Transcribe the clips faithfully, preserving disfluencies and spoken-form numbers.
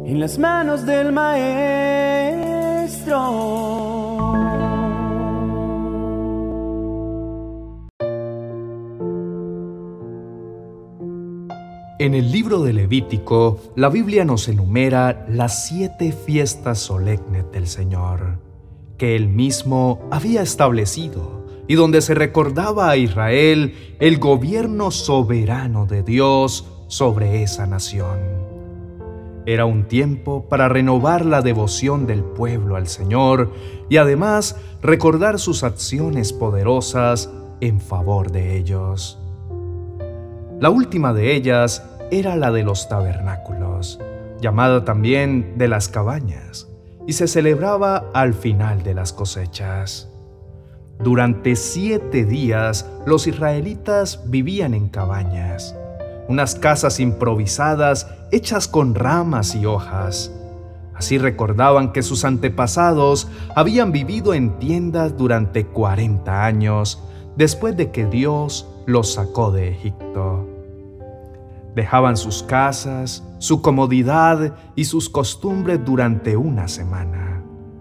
en las manos del Maestro. En el libro de Levítico, la Biblia nos enumera las siete fiestas solemnes del Señor, que Él mismo había establecido y donde se recordaba a Israel el gobierno soberano de Dios sobre esa nación. Era un tiempo para renovar la devoción del pueblo al Señor y además recordar sus acciones poderosas en favor de ellos. La última de ellas era la de los tabernáculos, llamada también de las cabañas, y se celebraba al final de las cosechas. Durante siete días los israelitas vivían en cabañas, unas casas improvisadas hechas con ramas y hojas. Así recordaban que sus antepasados habían vivido en tiendas durante cuarenta años después de que Dios los sacó de Egipto. Dejaban sus casas, su comodidad y sus costumbres durante una semana.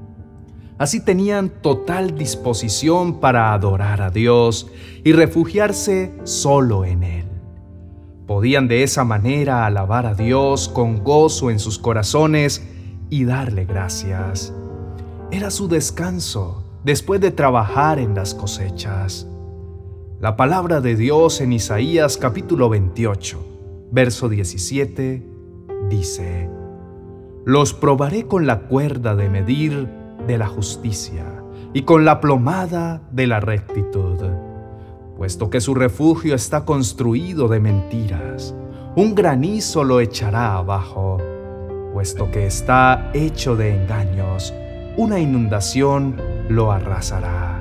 Así tenían total disposición para adorar a Dios y refugiarse solo en Él. Podían de esa manera alabar a Dios con gozo en sus corazones y darle gracias. Era su descanso después de trabajar en las cosechas. La palabra de Dios en Isaías capítulo veintiocho, verso diecisiete, dice: «Los probaré con la cuerda de medir de la justicia y con la plomada de la rectitud, puesto que su refugio está construido de mentiras, un granizo lo echará abajo, puesto que está hecho de engaños, una inundación lo arrasará».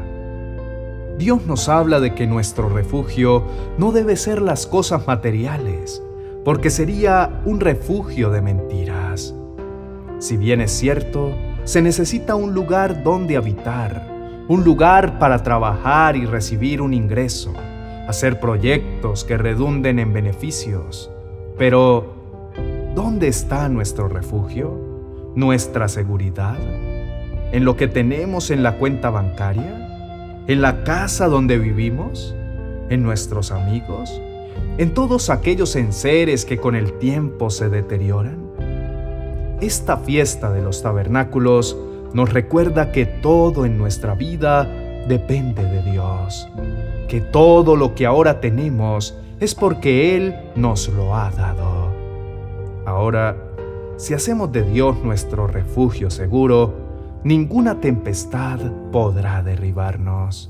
Dios nos habla de que nuestro refugio no debe ser las cosas materiales, porque sería un refugio de mentiras. Si bien es cierto, se necesita un lugar donde habitar, un lugar para trabajar y recibir un ingreso, hacer proyectos que redunden en beneficios. Pero, ¿dónde está nuestro refugio? ¿Nuestra seguridad? ¿En lo que tenemos en la cuenta bancaria? ¿En la casa donde vivimos? ¿En nuestros amigos? ¿En todos aquellos enseres que con el tiempo se deterioran? Esta fiesta de los tabernáculos nos recuerda que todo en nuestra vida depende de Dios, que todo lo que ahora tenemos es porque Él nos lo ha dado. Ahora, si hacemos de Dios nuestro refugio seguro, ninguna tempestad podrá derribarnos.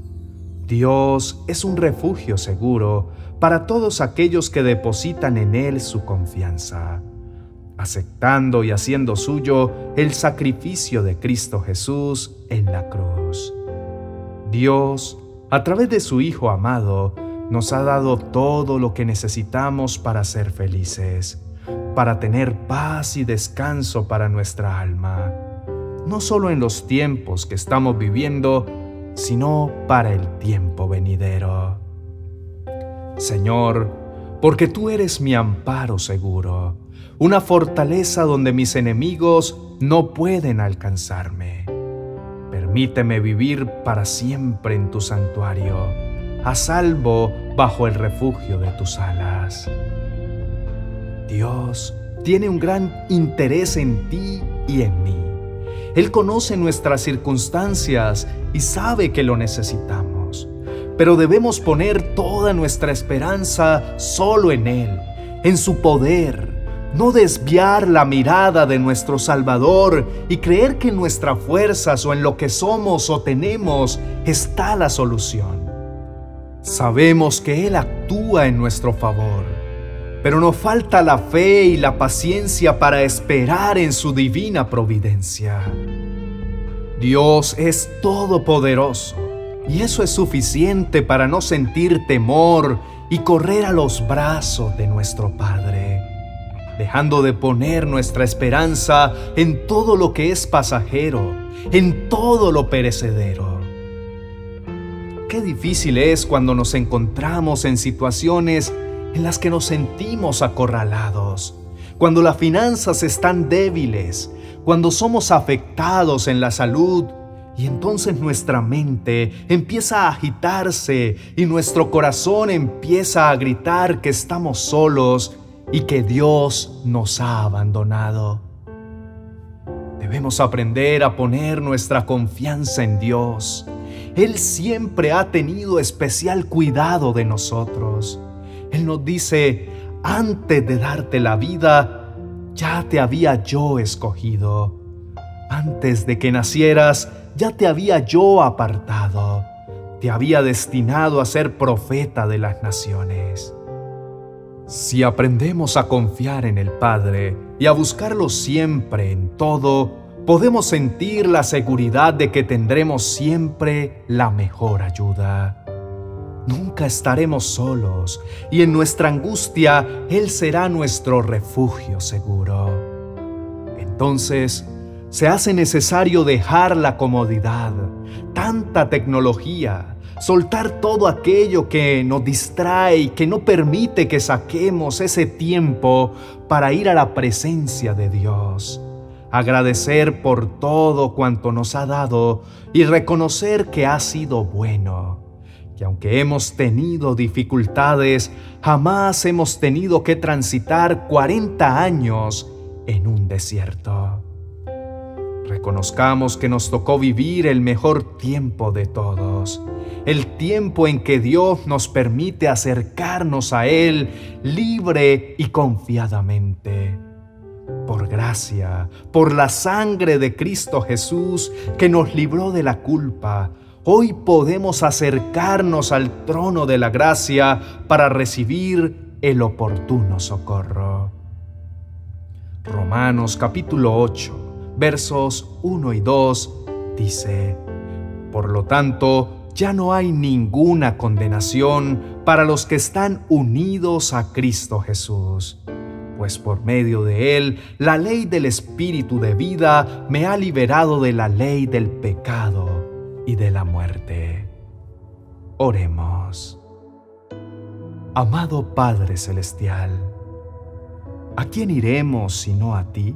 Dios es un refugio seguro para todos aquellos que depositan en Él su confianza, aceptando y haciendo suyo el sacrificio de Cristo Jesús en la cruz. Dios, a través de su Hijo amado, nos ha dado todo lo que necesitamos para ser felices, para tener paz y descanso para nuestra alma, no solo en los tiempos que estamos viviendo, sino para el tiempo venidero. Señor, porque tú eres mi amparo seguro, una fortaleza donde mis enemigos no pueden alcanzarme. Permíteme vivir para siempre en tu santuario, a salvo bajo el refugio de tus alas. Dios tiene un gran interés en ti y en mí. Él conoce nuestras circunstancias y sabe que lo necesitamos, pero debemos poner toda nuestra esperanza solo en Él, en su poder, no desviar la mirada de nuestro Salvador y creer que en nuestras fuerzas o en lo que somos o tenemos está la solución. Sabemos que Él actúa en nuestro favor, pero nos falta la fe y la paciencia para esperar en su divina providencia. Dios es todopoderoso y eso es suficiente para no sentir temor y correr a los brazos de nuestro Padre, dejando de poner nuestra esperanza en todo lo que es pasajero, en todo lo perecedero. Qué difícil es cuando nos encontramos en situaciones en las que nos sentimos acorralados, cuando las finanzas están débiles, cuando somos afectados en la salud, y entonces nuestra mente empieza a agitarse y nuestro corazón empieza a gritar que estamos solos y que Dios nos ha abandonado. Debemos aprender a poner nuestra confianza en Dios. Él siempre ha tenido especial cuidado de nosotros. Él nos dice: antes de darte la vida, ya te había yo escogido. Antes de que nacieras, ya te había yo apartado. Te había destinado a ser profeta de las naciones. Si aprendemos a confiar en el Padre y a buscarlo siempre en todo, podemos sentir la seguridad de que tendremos siempre la mejor ayuda. Nunca estaremos solos y en nuestra angustia Él será nuestro refugio seguro. Entonces, se hace necesario dejar la comodidad, tanta tecnología, soltar todo aquello que nos distrae y que no permite que saquemos ese tiempo para ir a la presencia de Dios, agradecer por todo cuanto nos ha dado y reconocer que ha sido bueno, que aunque hemos tenido dificultades, jamás hemos tenido que transitar cuarenta años en un desierto. Reconozcamos que nos tocó vivir el mejor tiempo de todos, el tiempo en que Dios nos permite acercarnos a Él libre y confiadamente. Por gracia, por la sangre de Cristo Jesús que nos libró de la culpa, hoy podemos acercarnos al trono de la gracia para recibir el oportuno socorro. Romanos capítulo ocho, versos uno y dos, dice: Por lo tanto, ya no hay ninguna condenación para los que están unidos a Cristo Jesús, pues por medio de Él, la ley del Espíritu de vida me ha liberado de la ley del pecado y de la muerte. Oremos. Amado Padre Celestial, ¿a quién iremos sino a ti?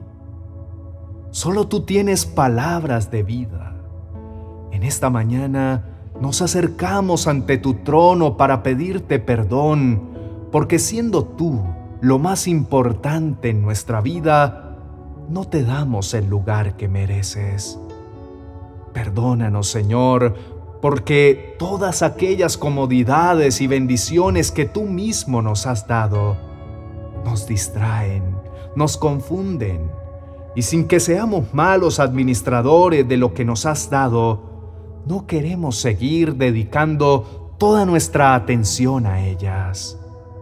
Solo tú tienes palabras de vida. En esta mañana nos acercamos ante tu trono para pedirte perdón, porque siendo tú lo más importante en nuestra vida, no te damos el lugar que mereces. Perdónanos, Señor, porque todas aquellas comodidades y bendiciones que tú mismo nos has dado nos distraen, nos confunden, y sin que seamos malos administradores de lo que nos has dado, no queremos seguir dedicando toda nuestra atención a ellas.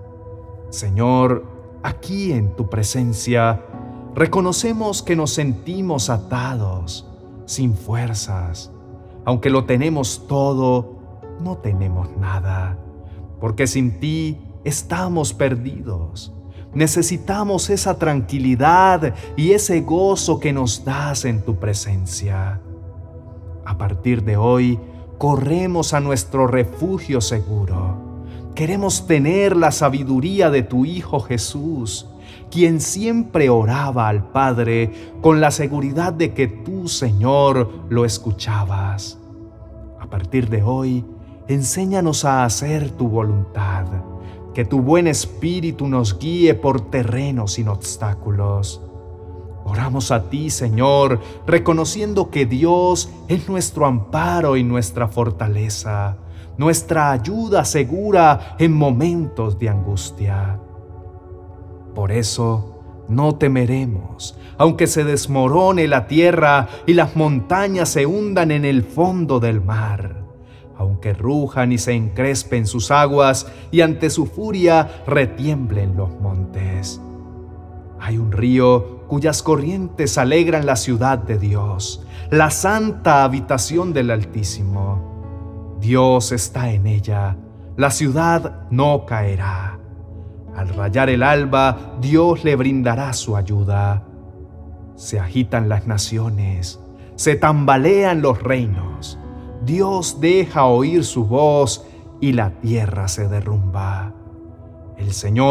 Señor, aquí en tu presencia, reconocemos que nos sentimos atados, sin fuerzas. Aunque lo tenemos todo, no tenemos nada, porque sin ti estamos perdidos. Necesitamos esa tranquilidad y ese gozo que nos das en tu presencia. A partir de hoy, corremos a nuestro refugio seguro. Queremos tener la sabiduría de tu Hijo Jesús, quien siempre oraba al Padre con la seguridad de que tú, Señor, lo escuchabas. A partir de hoy, enséñanos a hacer tu voluntad, que tu buen espíritu nos guíe por terrenos sin obstáculos. Oramos a ti, Señor, reconociendo que Dios es nuestro amparo y nuestra fortaleza, nuestra ayuda segura en momentos de angustia. Por eso, no temeremos, aunque se desmorone la tierra y las montañas se hundan en el fondo del mar, aunque rujan y se encrespen sus aguas y ante su furia retiemblen los montes. Hay un río cuyas corrientes alegran la ciudad de Dios, la santa habitación del Altísimo. Dios está en ella, la ciudad no caerá. Al rayar el alba, Dios le brindará su ayuda. Se agitan las naciones, se tambalean los reinos. Dios deja oír su voz y la tierra se derrumba. El Señor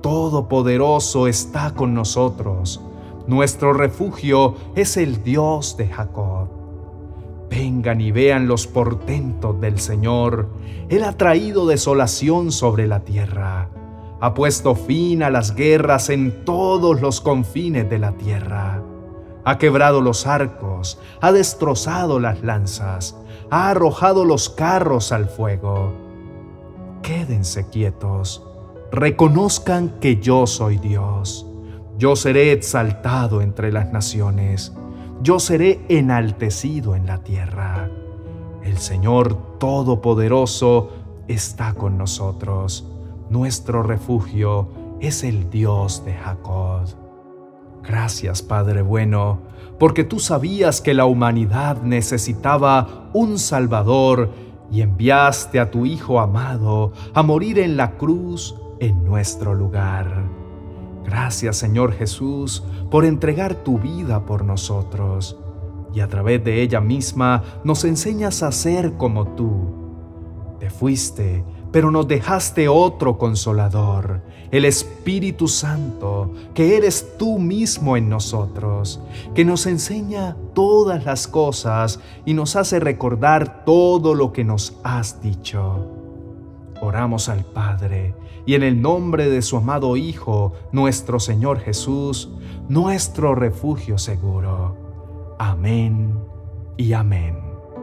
Todopoderoso está con nosotros. Nuestro refugio es el Dios de Jacob. Vengan y vean los portentos del Señor. Él ha traído desolación sobre la tierra. Ha puesto fin a las guerras en todos los confines de la tierra. Ha quebrado los arcos, ha destrozado las lanzas, ha arrojado los carros al fuego. Quédense quietos, reconozcan que yo soy Dios. Yo seré exaltado entre las naciones, yo seré enaltecido en la tierra. El Señor Todopoderoso está con nosotros. Nuestro refugio es el Dios de Jacob. Gracias, Padre bueno, porque tú sabías que la humanidad necesitaba un Salvador y enviaste a tu Hijo amado a morir en la cruz en nuestro lugar. Gracias, Señor Jesús, por entregar tu vida por nosotros, y a través de ella misma nos enseñas a ser como tú. Te fuiste, pero nos dejaste otro Consolador, el Espíritu Santo, que eres tú mismo en nosotros, que nos enseña todas las cosas y nos hace recordar todo lo que nos has dicho. Oramos al Padre, y en el nombre de su amado Hijo, nuestro Señor Jesús, nuestro refugio seguro. Amén y amén.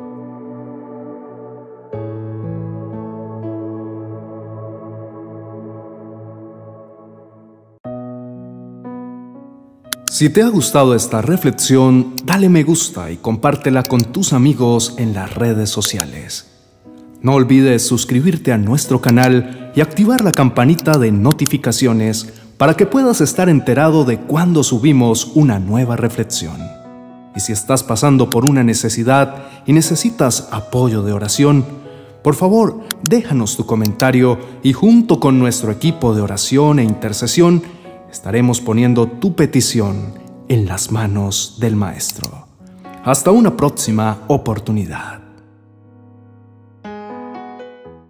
Si te ha gustado esta reflexión, dale me gusta y compártela con tus amigos en las redes sociales. No olvides suscribirte a nuestro canal y activar la campanita de notificaciones para que puedas estar enterado de cuando subimos una nueva reflexión. Y si estás pasando por una necesidad y necesitas apoyo de oración, por favor, déjanos tu comentario y junto con nuestro equipo de oración e intercesión, estaremos poniendo tu petición en las manos del Maestro. Hasta una próxima oportunidad.